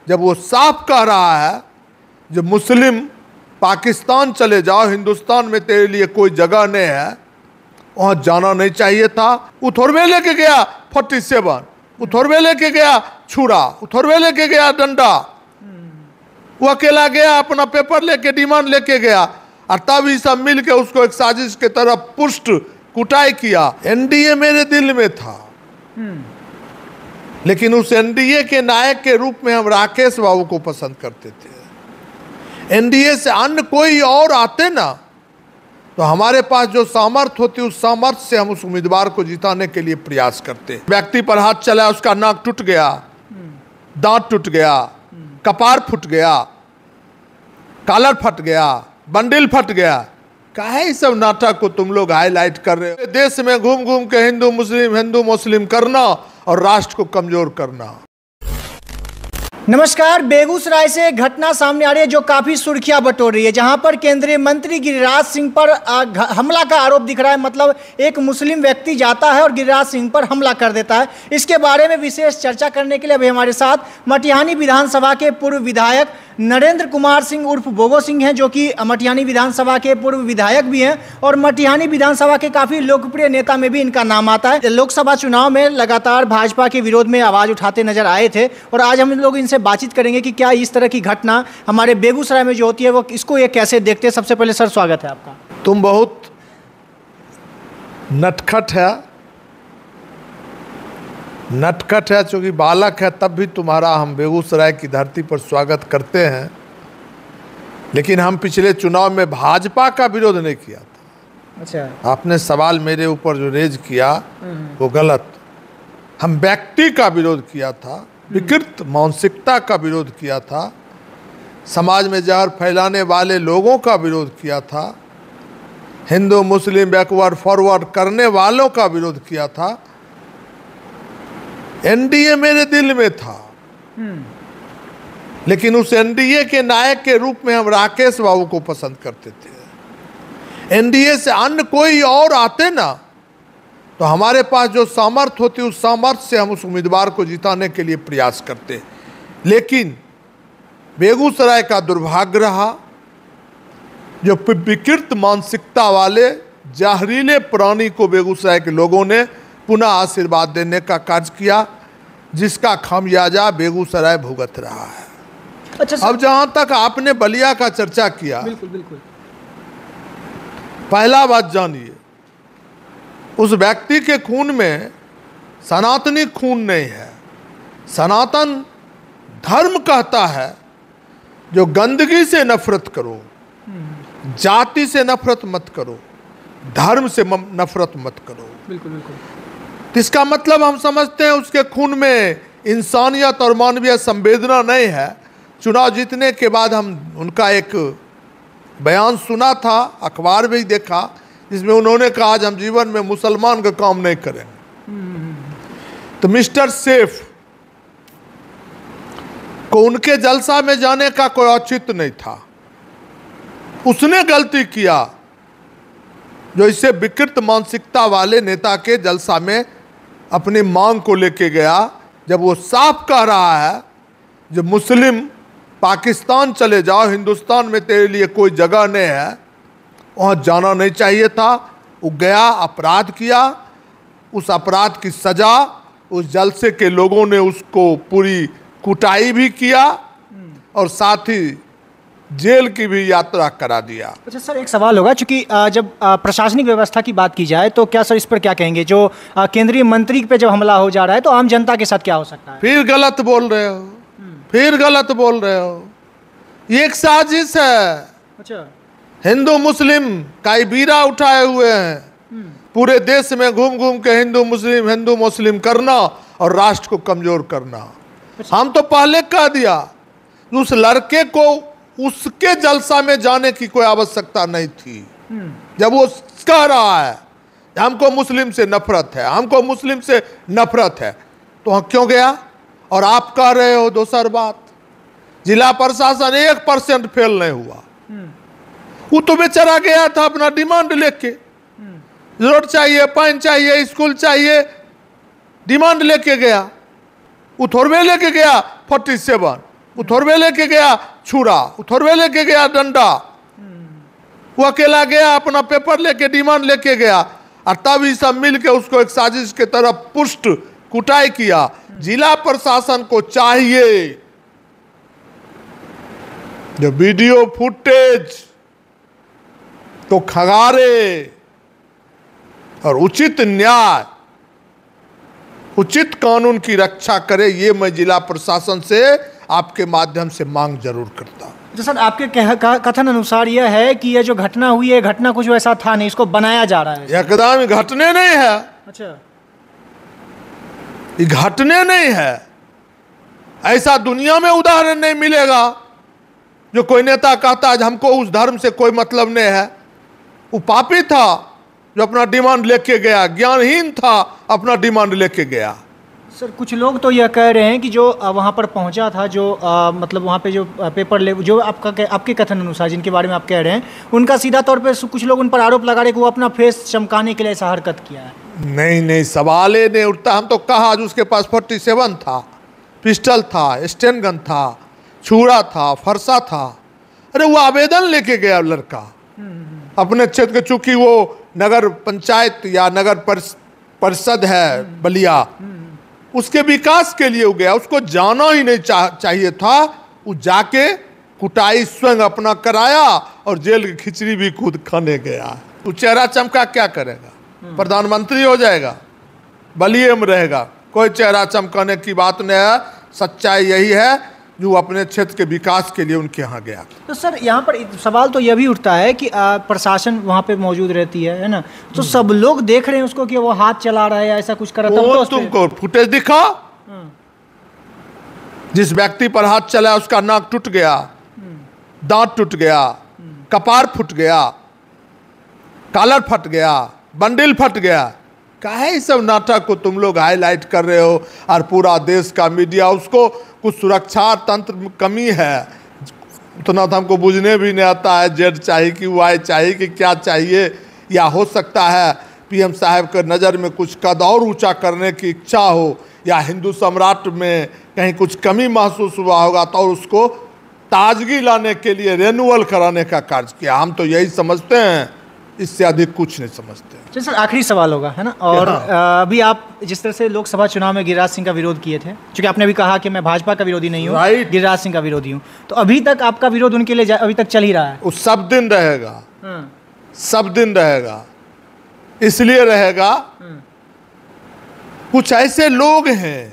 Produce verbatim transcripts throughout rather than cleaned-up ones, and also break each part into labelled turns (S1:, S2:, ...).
S1: जब वो साफ कह रहा है जो मुस्लिम पाकिस्तान चले जाओ, हिंदुस्तान में तेरे लिए कोई जगह नहीं है, वहां जाना नहीं चाहिए था। उथोरवे लेके गया फोर्टी सेवन, उथोरवे लेके गया छुरा, उथोरवे लेके गया डंडा, वो अकेला गया अपना पेपर लेके, डिमांड लेके गया, और तब ये सब मिल के उसको एक साजिश के तरफ पुष्ट कुटाई किया। एनडीए मेरे दिल में था, लेकिन उस एनडीए के नायक के रूप में हम राकेश बाबू को पसंद करते थे। एनडीए से अन्य कोई और आते ना तो हमारे पास जो सामर्थ्य होती उस सामर्थ्य से हम उस उम्मीदवार को जिताने के लिए प्रयास करते। व्यक्ति पर हाथ चला, उसका नाक टूट गया, दांत टूट गया, कपार फूट गया, कॉलर फट गया, बंडल फट गया, काहे इस सब नाटक को तुम लोग हाईलाइट कर रहे हो? देश में घूम घूम के हिंदू मुस्लिम हिंदू मुस्लिम करना और राष्ट्र को कमजोर करना।
S2: नमस्कार। बेगूसराय से घटना सामने आ रही है जो काफी सुर्खियां बटोर रही है, जहां पर केंद्रीय मंत्री गिरिराज सिंह पर हमला का आरोप दिख रहा है। मतलब एक मुस्लिम व्यक्ति जाता है और गिरिराज सिंह पर हमला कर देता है। इसके बारे में विशेष चर्चा करने के लिए अभी हमारे साथ मटिहानी विधानसभा के पूर्व विधायक नरेंद्र कुमार सिंह उर्फ बोगो सिंह हैं, जो कि मटिहानी विधानसभा के पूर्व विधायक भी हैं और मटिहानी विधानसभा के काफी लोकप्रिय नेता में भी इनका नाम आता है। लोकसभा चुनाव में लगातार भाजपा के विरोध में आवाज उठाते नजर आए थे और आज हम लोग इनसे बातचीत करेंगे कि क्या इस तरह की घटना हमारे बेगूसराय में जो होती है वो इसको ये कैसे देखते हैं। सबसे पहले सर स्वागत है आपका।
S1: तुम बहुत नटखट है, नटखट है चूंकि बालक है, तब भी तुम्हारा हम बेगूसराय की धरती पर स्वागत करते हैं। लेकिन हम पिछले चुनाव में भाजपा का विरोध नहीं किया था।
S2: अच्छा,
S1: आपने सवाल मेरे ऊपर जो रेज किया वो गलत। हम व्यक्ति का विरोध किया था, विकृत मानसिकता का विरोध किया था, समाज में जहर फैलाने वाले लोगों का विरोध किया था, हिंदू मुस्लिम बैकवर्ड फॉरवर्ड करने वालों का विरोध किया था। एनडीए मेरे दिल में था, लेकिन उस एनडीए के नायक के रूप में हम राकेश बाबू को पसंद करते थे। एनडीए से अन्य कोई और आते ना तो हमारे पास जो सामर्थ्य होती उस सामर्थ्य से हम उस उम्मीदवार को जिताने के लिए प्रयास करते। लेकिन बेगूसराय का दुर्भाग्य रहा, जो विकृत मानसिकता वाले जहरीले प्राणी को बेगूसराय के लोगों ने पुनः आशीर्वाद देने का कार्य किया, जिसका खामियाजा बेगूसराय भुगत रहा है।
S2: अच्छा,
S1: अब जहां तक आपने बलिया का चर्चा किया,
S2: बिल्कुल बिल्कुल,
S1: पहला बात जानिए, उस व्यक्ति के खून में सनातनी खून नहीं है। सनातन धर्म कहता है जो गंदगी से नफरत करो, जाति से नफरत मत करो, धर्म से नफरत मत करो।
S2: बिल्कुल बिल्कुल।
S1: इसका मतलब हम समझते हैं उसके खून में इंसानियत और मानवीय संवेदना नहीं है। चुनाव जीतने के बाद हम उनका एक बयान सुना था, अखबार में ही देखा, जिसमें उन्होंने कहा आज हम जीवन में मुसलमान का काम नहीं करेंगे। तो मिस्टर सेफ को उनके जलसा में जाने का कोई औचित्य नहीं था। उसने गलती किया जो इसे विकृत मानसिकता वाले नेता के जलसा में अपनी मांग को लेके गया, जब वो साफ कह रहा है जो मुस्लिम पाकिस्तान चले जाओ, हिंदुस्तान में तेरे लिए कोई जगह नहीं है, वहाँ जाना नहीं चाहिए था। वो गया, अपराध किया, उस अपराध की सज़ा उस जलसे के लोगों ने उसको पूरी कुटाई भी किया और साथ ही जेल की भी यात्रा करा दिया।
S2: अच्छा सर, एक सवाल होगा, चूंकि जब प्रशासनिक व्यवस्था की बात की जाए तो क्या सर इस पर क्या कहेंगे, जो केंद्रीय मंत्री पे जब हमला हो जा रहा है तो आम जनता के साथ क्या हो सकता है?
S1: फिर गलत बोल रहे हो, फिर गलत बोल रहे हो, ये एक साजिश है।
S2: अच्छा,
S1: हिंदू मुस्लिम का बीरा उठाए हुए हैं, पूरे देश में घूम घूम के हिंदू मुस्लिम हिंदू मुस्लिम करना और राष्ट्र को कमजोर करना।
S2: अच्छा। हम
S1: तो पहले कह दिया उस लड़के को उसके जलसा में जाने की कोई आवश्यकता नहीं थी। जब वो कह रहा है हमको मुस्लिम से नफरत है, हमको मुस्लिम से नफरत है, तो वहां क्यों गया? और आप कह रहे हो दूसर बात, जिला प्रशासन एक परसेंट फेल नहीं हुआ। वो तो बेचारा गया था अपना डिमांड लेके, रोड चाहिए, पानी चाहिए, स्कूल चाहिए, डिमांड लेके गया। वो थोड़े लेके गया फोर्टी सेवन, उथोरवे लेके गया छुरा, उथोरवे लेके गया डंडा, वो अकेला गया अपना पेपर लेके, डिमांड लेके गया, और तब ये सब मिल के उसको एक साजिश के तरफ पुष्ट कुटाई किया। जिला प्रशासन को चाहिए जो वीडियो फुटेज को खंगारे और उचित न्याय, उचित कानून की रक्षा करे। ये मैं जिला प्रशासन से आपके माध्यम से मांग जरूर करता हूं।
S2: तो सर आपके कह, कथन अनुसार यह है कि यह जो घटना हुई है, घटना कुछ वैसा था नहीं, इसको बनाया जा रहा है।
S1: एकदम घटने नहीं है।
S2: अच्छा,
S1: ये घटने नहीं है। ऐसा दुनिया में उदाहरण नहीं मिलेगा जो कोई नेता कहता है हमको उस धर्म से कोई मतलब नहीं है। वो पापी था जो अपना डिमांड लेके गया, ज्ञानहीन था अपना डिमांड लेके गया।
S2: सर कुछ लोग तो यह कह रहे हैं कि जो वहाँ पर पहुँचा था, जो आ, मतलब वहाँ पे जो पेपर ले, जो आपका आपके कथन अनुसार जिनके बारे में आप कह रहे हैं, उनका सीधा तौर पे कुछ लोग उन पर आरोप लगा रहे कि वो अपना फेस चमकाने के लिए ऐसा हरकत किया है।
S1: नहीं नहीं, सवाल ही नहीं उठता। हम तो कहा जो उसके पास फोर्टी सेवन था, पिस्टल था, स्टेन गन था, छुरा था, फरसा था। अरे वो आवेदन लेके गया लड़का अपने क्षेत्र के, चूंकि वो नगर पंचायत या नगर परिषद है बलिया, उसके विकास के लिए वो गया। उसको जाना ही नहीं चा, चाहिए था। वो जाके कुटाई स्वयं अपना कराया और जेल की खिचड़ी भी खुद खाने गया। वो चेहरा चमका क्या करेगा? प्रधानमंत्री हो जाएगा, बलिए में रहेगा। कोई चेहरा चमकाने की बात नहीं है। सच्चाई यही है जो अपने क्षेत्र के विकास के लिए उनके यहाँ गया।
S2: तो सर यहाँ पर सवाल तो यह भी उठता है कि आ, प्रशासन वहाँ पे मौजूद रहती है है ना, तो सब लोग देख रहे हैं उसको कि वो हाथ चला रहा है या ऐसा कुछ कर रहा है।
S1: वो तो तुमको फुटेज दिखा, जिस व्यक्ति पर हाथ चला उसका नाक टूट गया, दांत टूट गया, कपार फूट गया, कॉलर फट गया, बंडल फट गया। काहे इस सब नाटक को तुम लोग हाईलाइट कर रहे हो और पूरा देश का मीडिया उसको कुछ सुरक्षा तंत्र में कमी है उतना तो हमको बुझने भी नहीं आता है। जेड चाहिए कि वाई चाहिए कि क्या चाहिए, या हो सकता है पीएम साहब के नज़र में कुछ कद और ऊंचा करने की इच्छा हो, या हिंदू सम्राट में कहीं कुछ कमी महसूस हुआ होगा तो और उसको ताजगी लाने के लिए रेनुअल कराने का कार्य किया। हम तो यही समझते हैं, इससे अधिक कुछ नहीं समझते।
S2: चलिए सर आखिरी सवाल होगा, है ना। और अभी आप जिस तरह से लोकसभा चुनाव में गिरिराज सिंह का विरोध किए थे, क्योंकि आपने भी कहा कि मैं भाजपा का विरोधी नहीं हूँ, गिरिराज सिंह का विरोधी हूँ, तो अभी तक आपका विरोध उनके लिए अभी तक चल ही रहा है?
S1: वो सब दिन रहेगा, सब दिन रहेगा। इसलिए रहेगा कुछ ऐसे लोग हैं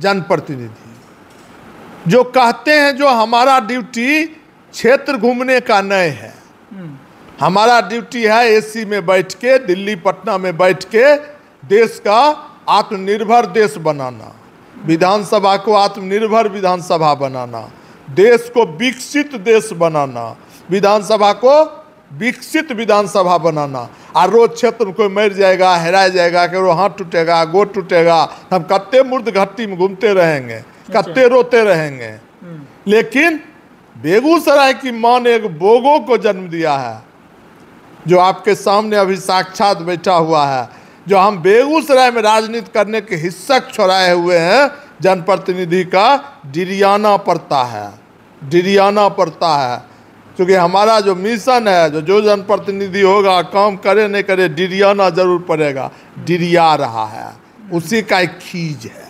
S1: जनप्रतिनिधि जो कहते हैं जो हमारा ड्यूटी क्षेत्र घूमने का नहीं है, हमारा ड्यूटी है एसी में बैठ के, दिल्ली पटना में बैठ के देश का आत्मनिर्भर देश बनाना, विधानसभा को आत्मनिर्भर विधानसभा बनाना, देश को विकसित देश बनाना, विधानसभा को विकसित विधानसभा बनाना। और रोज क्षेत्र में कोई मर जाएगा, हेरा जाएगा, कि वो हाथ टूटेगा, गोड़ टूटेगा, हम कत्ते मुर्द घट्टी में घूमते रहेंगे, कत्ते रोते रहेंगे। लेकिन बेगूसराय की मां ने एक बोगो को जन्म दिया है जो आपके सामने अभी साक्षात बैठा हुआ है, जो हम बेगूसराय में राजनीति करने के हिस्सक छोड़ाए हुए हैं। जनप्रतिनिधि का डिरियाना पड़ता है, डिरियाना पड़ता है, क्योंकि हमारा जो मिशन है, जो जो जनप्रतिनिधि होगा काम करे नहीं करे डिरियाना जरूर पड़ेगा, डिरिया रहा है, उसी का एक खीज है।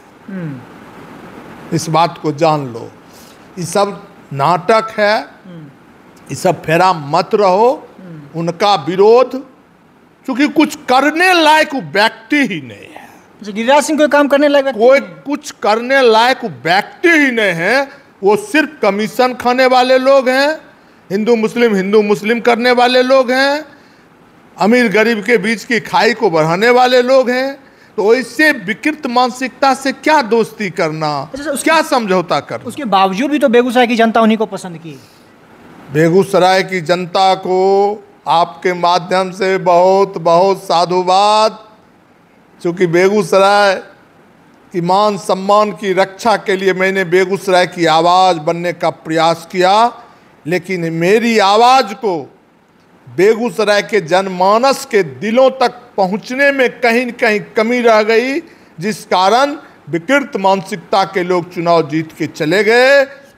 S1: इस बात को जान लो। ये सब नाटक है, ये सब फेरा मत रहो। उनका विरोध क्योंकि कुछ करने लायक व्यक्ति ही नहीं है।
S2: गिरिराज सिंह कोई काम करने लायक
S1: कोई कुछ करने लायक व्यक्ति ही नहीं है। वो सिर्फ कमीशन खाने वाले लोग हैं, हिंदू मुस्लिम हिंदू मुस्लिम करने वाले लोग हैं, अमीर गरीब के बीच की खाई को बढ़ाने वाले लोग हैं। तो इससे विकृत मानसिकता से क्या दोस्ती करना, क्या समझौता करना।
S2: उसके बावजूद भी तो बेगूसराय की जनता उन्हीं को पसंद की।
S1: बेगूसराय की जनता को आपके माध्यम से बहुत बहुत साधुवाद, क्योंकि बेगूसराय की मान सम्मान की रक्षा के लिए मैंने बेगूसराय की आवाज़ बनने का प्रयास किया। लेकिन मेरी आवाज़ को बेगूसराय के जनमानस के दिलों तक पहुंचने में कहीं न कहीं कमी रह गई, जिस कारण विकृत मानसिकता के लोग चुनाव जीत के चले गए।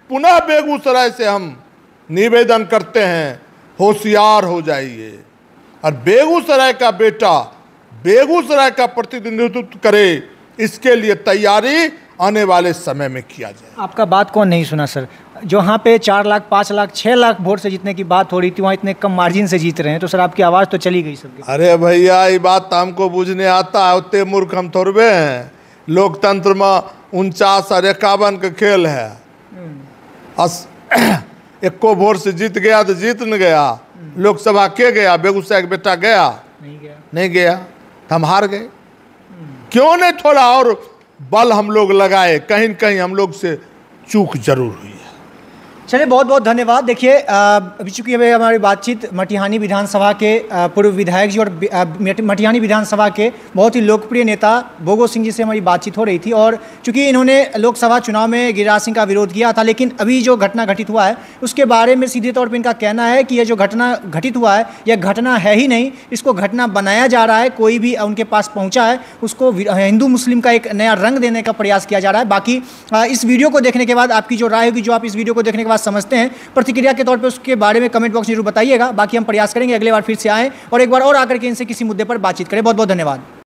S1: पुनः बेगूसराय से हम निवेदन करते हैं, होशियार हो जाइए और बेगूसराय का बेटा बेगूसराय का प्रतिनिधित्व करे, इसके लिए तैयारी आने वाले समय में किया जाए।
S2: आपका बात कौन नहीं सुना सर? जो वहाँ पे चार लाख पाँच लाख छः लाख वोट से जीतने की बात हो रही थी, वहाँ इतने कम मार्जिन से जीत रहे हैं, तो सर आपकी आवाज़ तो चली गई सबकी।
S1: अरे भैया, ये बात तो हमको बुझने आता है, उतने मूर्ख हम थोड़े हैं। लोकतंत्र में उनचास और इक्यावन का खेल है। अस इक्को वोट से जीत गया तो जीत न गया। लोकसभा के गया, बेगूसराय का बेटा गया
S2: नहीं गया
S1: नहीं गया, हम हार गए। क्यों नहीं थोड़ा और बल हम लोग लगाए, कहीं न कहीं हम लोग से चूक जरूर हुई है।
S2: चलिए, बहुत बहुत धन्यवाद। देखिए, अभी चूंकि हमें हमारी बातचीत मटिहानी विधानसभा के अ, पूर्व विधायक जी और अ, मटिहानी विधानसभा के बहुत ही लोकप्रिय नेता भोगो सिंह जी से हमारी बातचीत हो रही थी, और चूंकि इन्होंने लोकसभा चुनाव में गिरिराज सिंह का विरोध किया था, लेकिन अभी जो घटना घटित हुआ है उसके बारे में सीधे तौर पर इनका कहना है कि यह जो घटना घटित हुआ है यह घटना है ही नहीं, इसको घटना बनाया जा रहा है। कोई भी उनके पास पहुँचा है उसको हिंदू मुस्लिम का एक नया रंग देने का प्रयास किया जा रहा है। बाकी अ, इस वीडियो को देखने के बाद आपकी जो राय होगी, जो आप इस वीडियो को देखने के बाद समझते हैं, प्रतिक्रिया के तौर पे उसके बारे में कमेंट बॉक्स में जरूर बताइएगा। बाकी हम प्रयास करेंगे अगले बार फिर से आएं और एक बार और आकर के इनसे किसी मुद्दे पर बातचीत करें। बहुत बहुत धन्यवाद।